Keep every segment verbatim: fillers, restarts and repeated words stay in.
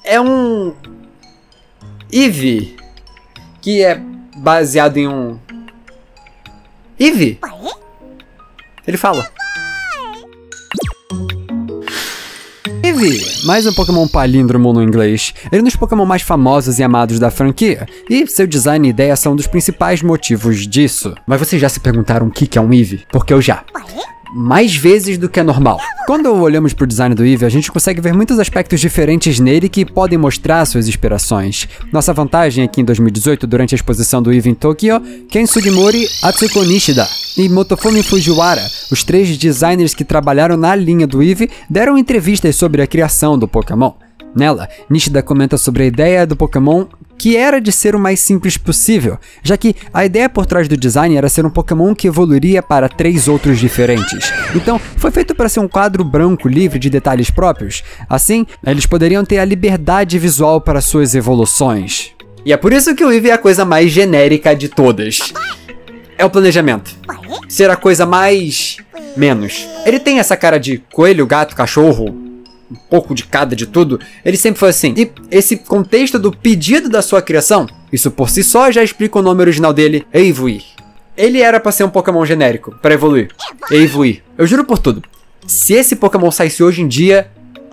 é um Eevee que é baseado em um Eevee. Ele fala. Eevee, mais um Pokémon palíndromo no inglês. Ele é um dos Pokémon mais famosos e amados da franquia, e seu design e ideia são um dos principais motivos disso. Mas vocês já se perguntaram o que é um Eevee? Porque eu já. Mais vezes do que é normal. Quando olhamos para o design do Eevee, a gente consegue ver muitos aspectos diferentes nele que podem mostrar suas inspirações. Nossa vantagem é que em dois mil e dezoito, durante a exposição do Eevee em Tokyo, Ken Sugimori, Atsuko Nishida e Motofumi Fujiwara, os três designers que trabalharam na linha do Eevee, deram entrevistas sobre a criação do Pokémon. Nela, Nishida comenta sobre a ideia do Pokémon que era de ser o mais simples possível, já que a ideia por trás do design era ser um Pokémon que evoluiria para três outros diferentes. Então, foi feito para ser um quadro branco livre de detalhes próprios. Assim, eles poderiam ter a liberdade visual para suas evoluções. E é por isso que o Eevee é a coisa mais genérica de todas. É o planejamento. Ser a coisa mais... menos. Ele tem essa cara de coelho, gato, cachorro... um pouco de cada de tudo, ele sempre foi assim. E esse contexto do pedido da sua criação, isso por si só já explica o nome original dele, Eevee. Ele era pra ser um Pokémon genérico, pra evoluir. Eevee. Eu juro por tudo, se esse Pokémon saísse hoje em dia,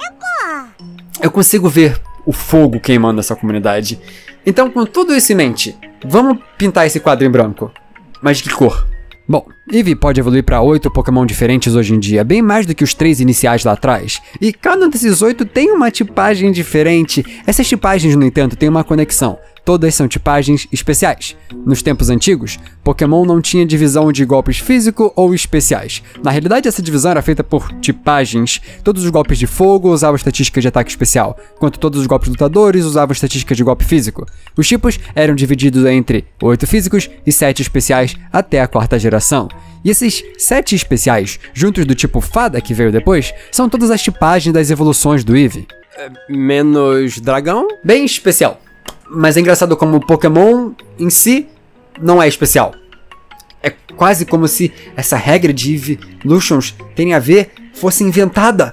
eu consigo ver o fogo queimando essa comunidade. Então, com tudo isso em mente, vamos pintar esse quadro em branco. Mas de que cor? Bom, Eevee pode evoluir para oito Pokémon diferentes hoje em dia, bem mais do que os três iniciais lá atrás. E cada um desses oito tem uma tipagem diferente. Essas tipagens, no entanto, têm uma conexão. Todas são tipagens especiais. Nos tempos antigos, Pokémon não tinha divisão de golpes físico ou especiais. Na realidade, essa divisão era feita por tipagens. Todos os golpes de fogo usavam estatísticas de ataque especial, enquanto todos os golpes lutadores usavam estatísticas de golpe físico. Os tipos eram divididos entre oito físicos e sete especiais até a quarta geração. E esses sete especiais, juntos do tipo Fada que veio depois, são todas as tipagens das evoluções do Eevee. É, menos dragão? Bem especial. Mas é engraçado como o Pokémon em si não é especial. É quase como se essa regra de Evolutions tem a ver, fosse inventada.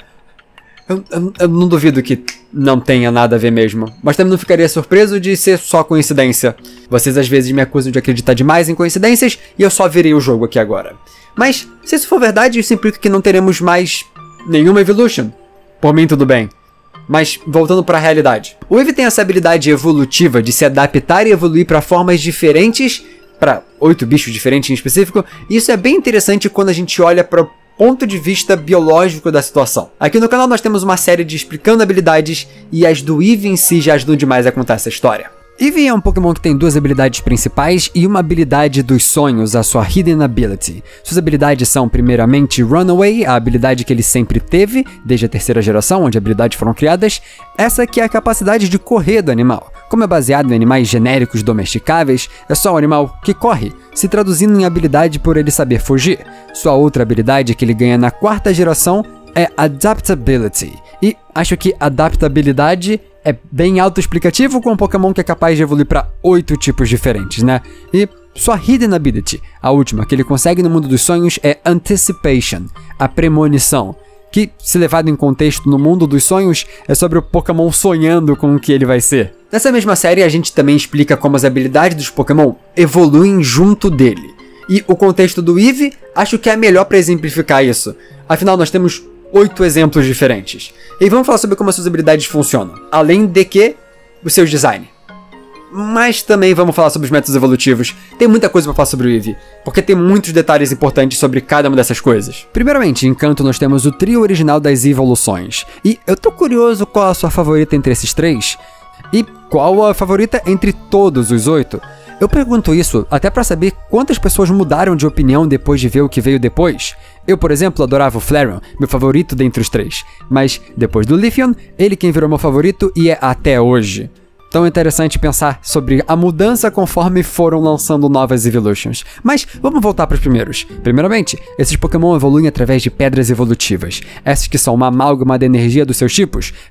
Eu, eu, eu não duvido que não tenha nada a ver mesmo. Mas também não ficaria surpreso de ser só coincidência. Vocês às vezes me acusam de acreditar demais em coincidências e eu só virei o jogo aqui agora. Mas se isso for verdade, isso implica que não teremos mais nenhuma Evolution. Por mim tudo bem. Mas, voltando para a realidade. O Eevee tem essa habilidade evolutiva de se adaptar e evoluir para formas diferentes, para oito bichos diferentes em específico, e isso é bem interessante quando a gente olha para o ponto de vista biológico da situação. Aqui no canal nós temos uma série de explicando habilidades, e as do Eevee em si já ajudam demais a contar essa história. Eevee é um Pokémon que tem duas habilidades principais e uma habilidade dos sonhos, a sua Hidden Ability. Suas habilidades são, primeiramente, Runaway, a habilidade que ele sempre teve, desde a terceira geração, onde habilidades foram criadas, essa que é a capacidade de correr do animal. Como é baseado em animais genéricos domesticáveis, é só um animal que corre, se traduzindo em habilidade por ele saber fugir. Sua outra habilidade que ele ganha na quarta geração é Adaptability, e acho que adaptabilidade é bem autoexplicativo com um Pokémon que é capaz de evoluir para oito tipos diferentes, né? E sua Hidden Ability, a última que ele consegue no mundo dos sonhos, é Anticipation, a premonição, que, se levado em contexto no mundo dos sonhos, é sobre o Pokémon sonhando com o que ele vai ser. Nessa mesma série, a gente também explica como as habilidades dos Pokémon evoluem junto dele. E o contexto do Eevee, acho que é melhor para exemplificar isso. Afinal, nós temos oito exemplos diferentes. E vamos falar sobre como as suas habilidades funcionam. Além de que, os seus design. Mas também vamos falar sobre os métodos evolutivos. Tem muita coisa para falar sobre o Eevee, porque tem muitos detalhes importantes sobre cada uma dessas coisas. Primeiramente, em Kanto nós temos o trio original das evoluções. E eu tô curioso qual a sua favorita entre esses três. E qual a favorita entre todos os oito? Eu pergunto isso até pra saber quantas pessoas mudaram de opinião depois de ver o que veio depois. Eu, por exemplo, adorava o Flareon, meu favorito dentre os três. Mas, depois do Leafeon, ele quem virou meu favorito e é até hoje. Tão interessante pensar sobre a mudança conforme foram lançando novas Evolutions. Mas vamos voltar para os primeiros. Primeiramente, esses Pokémon evoluem através de pedras evolutivas. Essas que são uma amálgama da energia dos seus tipos.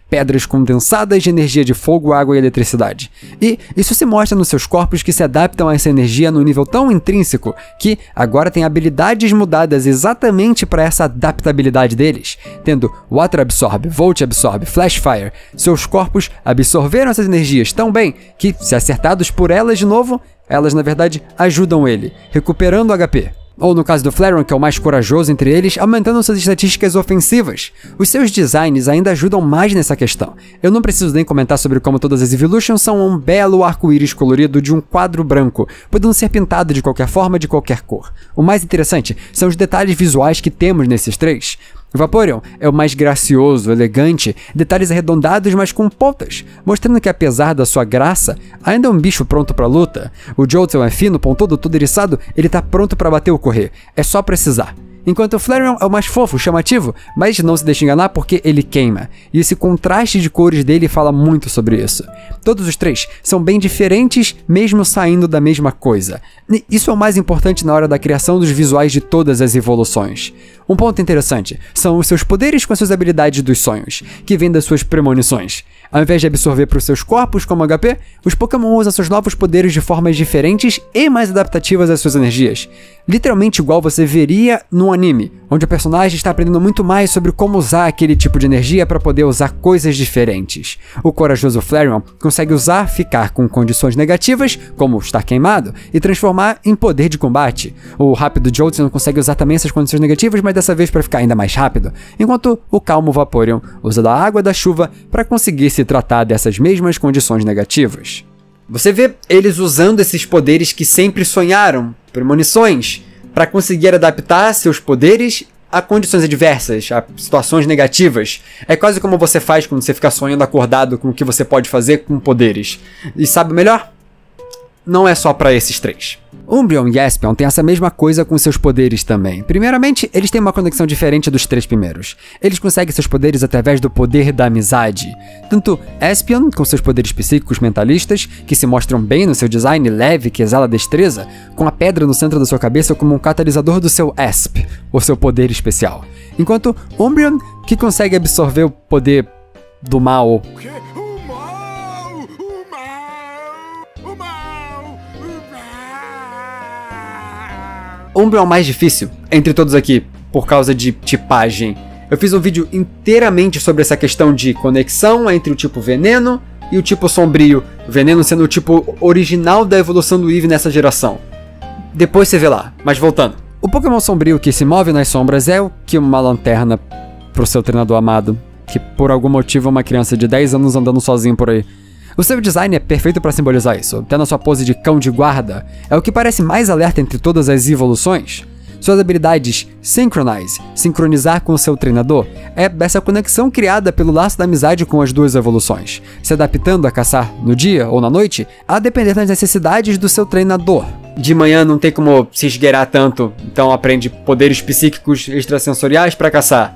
pedras condensadas de energia de fogo, água e eletricidade. E isso se mostra nos seus corpos que se adaptam a essa energia num nível tão intrínseco que agora tem habilidades mudadas exatamente para essa adaptabilidade deles. Tendo Water Absorb, Volt Absorb, Flash Fire, seus corpos absorveram essas energias tão bem que, se acertados por elas de novo, elas na verdade ajudam ele, recuperando H P. Ou no caso do Flareon, que é o mais corajoso entre eles, aumentando suas estatísticas ofensivas. Os seus designs ainda ajudam mais nessa questão. Eu não preciso nem comentar sobre como todas as Evolutions são um belo arco-íris colorido de um quadro branco, podendo ser pintado de qualquer forma, de qualquer cor. O mais interessante são os detalhes visuais que temos nesses três. O Vaporeon é o mais gracioso, elegante, detalhes arredondados, mas com pontas, mostrando que apesar da sua graça, ainda é um bicho pronto pra luta. O Jolteon é fino, pontudo, todo eriçado, ele tá pronto pra bater ou correr, é só precisar. Enquanto o Flareon é o mais fofo, chamativo, mas não se deixe enganar porque ele queima. E esse contraste de cores dele fala muito sobre isso. Todos os três são bem diferentes, mesmo saindo da mesma coisa. E isso é o mais importante na hora da criação dos visuais de todas as evoluções. Um ponto interessante são os seus poderes com as suas habilidades dos sonhos, que vêm das suas premonições. Ao invés de absorver para os seus corpos como H P, os Pokémon usam seus novos poderes de formas diferentes e mais adaptativas às suas energias. Literalmente igual você veria num anime, onde o personagem está aprendendo muito mais sobre como usar aquele tipo de energia para poder usar coisas diferentes. O corajoso Flareon consegue usar ficar com condições negativas, como estar queimado, e transformar em poder de combate. O rápido Jolteon consegue usar também essas condições negativas, mas dessa vez para ficar ainda mais rápido, enquanto o calmo Vaporeon usa da água da chuva para conseguir se tratar dessas mesmas condições negativas. Você vê eles usando esses poderes que sempre sonharam, premonições, para conseguir adaptar seus poderes a condições adversas, a situações negativas. É quase como você faz quando você fica sonhando acordado com o que você pode fazer com poderes. E sabe o melhor? Não é só para esses três. Umbreon e Espeon têm essa mesma coisa com seus poderes também. Primeiramente, eles têm uma conexão diferente dos três primeiros. Eles conseguem seus poderes através do poder da amizade. Tanto Espeon, com seus poderes psíquicos mentalistas, que se mostram bem no seu design leve que exala destreza, com a pedra no centro da sua cabeça como um catalisador do seu E S P, o seu poder especial. Enquanto Umbreon, que consegue absorver o poder do mal. Umbreon é o mais difícil entre todos aqui, por causa de tipagem. Eu fiz um vídeo inteiramente sobre essa questão de conexão entre o tipo veneno e o tipo sombrio, o veneno sendo o tipo original da evolução do Eevee nessa geração. Depois você vê lá, mas voltando. O Pokémon sombrio que se move nas sombras é o que uma lanterna pro seu treinador amado, que por algum motivo é uma criança de dez anos andando sozinho por aí. O seu design é perfeito para simbolizar isso, até na sua pose de cão de guarda, é o que parece mais alerta entre todas as evoluções. Suas habilidades Synchronize, sincronizar com o seu treinador, é essa conexão criada pelo laço da amizade com as duas evoluções, se adaptando a caçar no dia ou na noite, a depender das necessidades do seu treinador. De manhã não tem como se esgueirar tanto, então aprende poderes psíquicos extrasensoriais para caçar.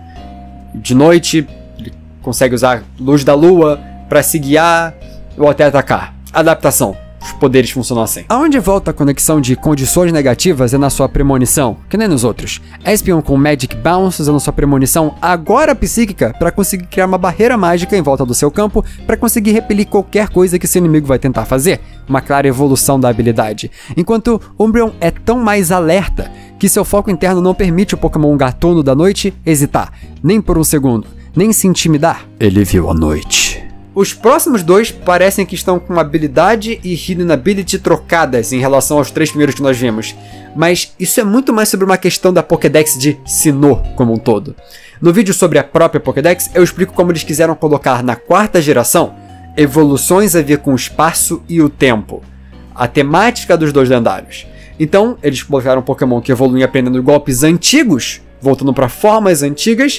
De noite, ele consegue usar luz da lua para se guiar ou até atacar. Adaptação. Os poderes funcionam assim. Aonde volta a conexão de condições negativas é na sua premonição, que nem nos outros. Espeon com Magic Bounce usando sua premonição agora psíquica para conseguir criar uma barreira mágica em volta do seu campo para conseguir repelir qualquer coisa que seu inimigo vai tentar fazer. Uma clara evolução da habilidade. Enquanto Umbreon é tão mais alerta que seu foco interno não permite o Pokémon gatono da noite hesitar, nem por um segundo, nem se intimidar. Ele viu a noite. Os próximos dois parecem que estão com habilidade e Hidden Ability trocadas em relação aos três primeiros que nós vimos, mas isso é muito mais sobre uma questão da Pokédex de Sinnoh como um todo. No vídeo sobre a própria Pokédex, eu explico como eles quiseram colocar na quarta geração evoluções a ver com o espaço e o tempo, a temática dos dois lendários. Então, eles colocaram Pokémon que evoluem aprendendo golpes antigos, voltando para formas antigas,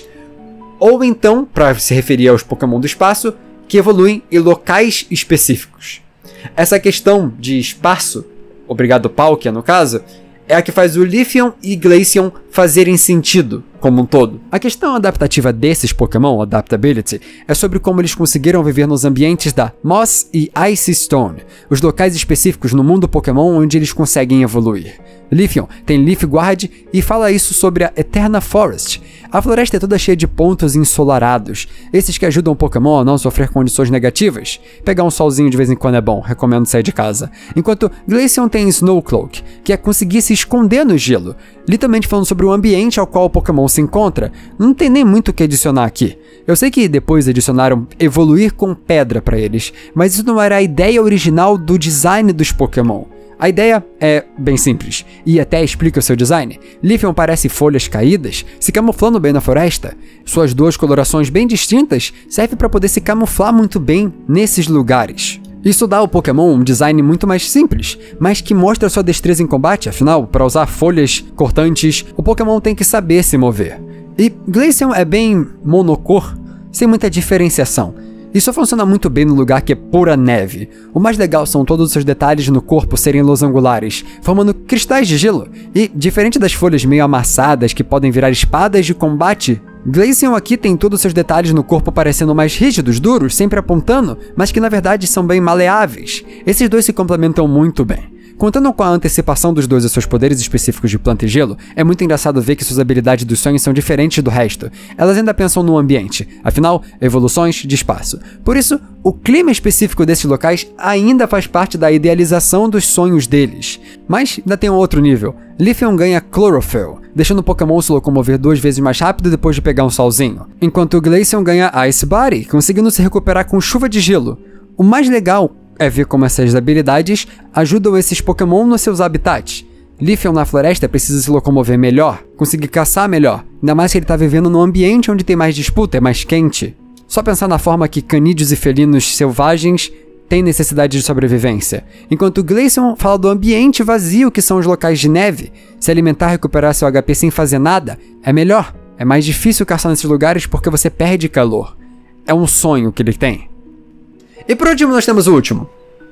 ou então, para se referir aos Pokémon do espaço, que evoluem em locais específicos. Essa questão de espaço, obrigado Palkia no caso, é a que faz o Leafeon e Glaceon fazerem sentido como um todo. A questão adaptativa desses Pokémon, Adaptability, é sobre como eles conseguiram viver nos ambientes da Moss e Icy Stone, os locais específicos no mundo Pokémon onde eles conseguem evoluir. Leafeon tem Leaf Guard e fala isso sobre a Eterna Forest. A floresta é toda cheia de pontos ensolarados, esses que ajudam o Pokémon a não sofrer condições negativas. Pegar um solzinho de vez em quando é bom, recomendo sair de casa. Enquanto Glaceon tem Snowcloak, que é conseguir se esconder no gelo, literalmente falando sobre o ambiente ao qual o Pokémon se encontra. Não tem nem muito o que adicionar aqui. Eu sei que depois adicionaram evoluir com pedra para eles, mas isso não era a ideia original do design dos Pokémon. A ideia é bem simples, e até explica o seu design. Leafeon parece folhas caídas, se camuflando bem na floresta. Suas duas colorações bem distintas servem para poder se camuflar muito bem nesses lugares. Isso dá ao Pokémon um design muito mais simples, mas que mostra sua destreza em combate, afinal, para usar folhas cortantes, o Pokémon tem que saber se mover. E Glaceon é bem monocor, sem muita diferenciação. Isso funciona muito bem no lugar que é pura neve. O mais legal são todos os seus detalhes no corpo serem losangulares, formando cristais de gelo. E, diferente das folhas meio amassadas que podem virar espadas de combate, Glaceon aqui tem todos os seus detalhes no corpo parecendo mais rígidos, duros, sempre apontando, mas que na verdade são bem maleáveis. Esses dois se complementam muito bem. Contando com a antecipação dos dois e seus poderes específicos de planta e gelo, é muito engraçado ver que suas habilidades dos sonhos são diferentes do resto. Elas ainda pensam no ambiente, afinal, evoluções de espaço. Por isso, o clima específico desses locais ainda faz parte da idealização dos sonhos deles. Mas ainda tem um outro nível. Leafeon ganha Chlorophyll, deixando o Pokémon se locomover duas vezes mais rápido depois de pegar um solzinho. Enquanto o Glaceon ganha Ice Body, conseguindo se recuperar com chuva de gelo. O mais legal é ver como essas habilidades ajudam esses Pokémon nos seus habitats. Leafeon na floresta precisa se locomover melhor, conseguir caçar melhor, ainda mais que ele está vivendo num ambiente onde tem mais disputa, é mais quente. Só pensar na forma que canídeos e felinos selvagens têm necessidade de sobrevivência, enquanto Glaceon fala do ambiente vazio que são os locais de neve. Se alimentar e recuperar seu H P sem fazer nada é melhor, é mais difícil caçar nesses lugares porque você perde calor. É um sonho que ele tem. E por último nós temos o último.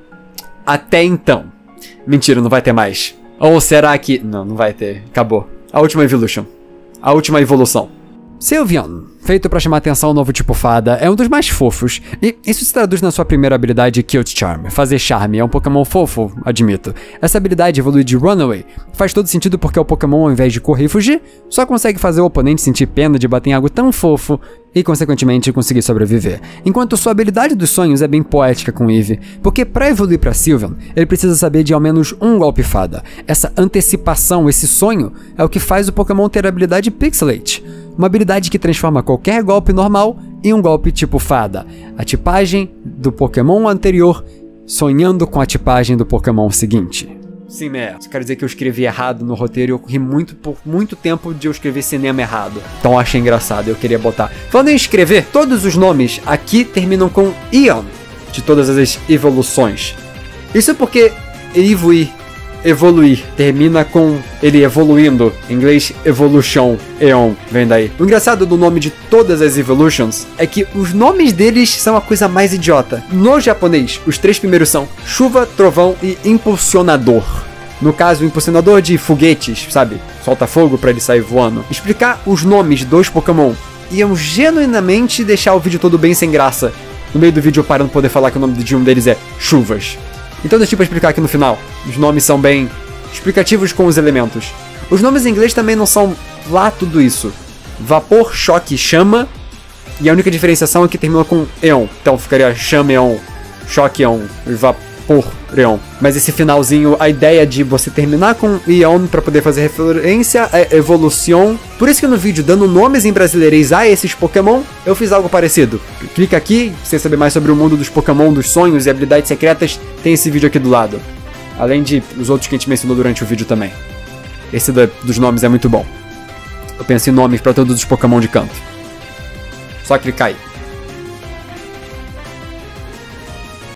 Até então. Mentira, não vai ter mais. Ou será que... Não, não vai ter. Acabou. A última Evolution. A última evolução. Sylveon, feito para chamar atenção ao novo tipo fada, é um dos mais fofos, e isso se traduz na sua primeira habilidade Cute Charm, fazer charme. É um Pokémon fofo, admito. Essa habilidade evolui de Runaway, faz todo sentido porque o Pokémon, ao invés de correr e fugir, só consegue fazer o oponente sentir pena de bater em algo tão fofo e, consequentemente, conseguir sobreviver. Enquanto sua habilidade dos sonhos é bem poética com Eevee, porque para evoluir para Sylveon, ele precisa saber de ao menos um golpe fada. Essa antecipação, esse sonho, é o que faz o Pokémon ter a habilidade Pixelate, uma habilidade que transforma qualquer golpe normal em um golpe tipo fada. A tipagem do Pokémon anterior sonhando com a tipagem do Pokémon seguinte. Sim, é. Isso quer dizer que eu escrevi errado no roteiro e eu corri muito, por muito tempo de eu escrever cinema errado. Então eu achei engraçado, eu queria botar. Falando em escrever, todos os nomes aqui terminam com Eon, de todas as evoluções. Isso porque evoluir, evoluir, termina com ele evoluindo. Em inglês, evolution, Eon, vem daí. O engraçado do nome de todas as evolutions é que os nomes deles são a coisa mais idiota. No japonês, os três primeiros são chuva, trovão e impulsionador. No caso, o impulsionador de foguetes, sabe? Solta fogo pra ele sair voando. Explicar os nomes dos Pokémon iam genuinamente deixar o vídeo todo bem sem graça. No meio do vídeo eu parando poder falar que o nome de um deles é Chuvas. Então deixa eu explicar aqui no final. Os nomes são bem explicativos com os elementos. Os nomes em inglês também não são lá tudo isso. Vapor, choque, chama. E a única diferenciação é que termina com Eon. Então ficaria chama Eon, choque Eon, vapor Eon. Mas esse finalzinho, a ideia de você terminar com Eon para poder fazer referência é evolução. Por isso que no vídeo, dando nomes em brasileirês a esses Pokémon, eu fiz algo parecido. Clica aqui, se você saber mais sobre o mundo dos Pokémon, dos sonhos e habilidades secretas, tem esse vídeo aqui do lado. Além de os outros que a gente mencionou durante o vídeo também. Esse da, dos nomes é muito bom. Eu pensei em nomes para todos os Pokémon de canto. Só clicar aí.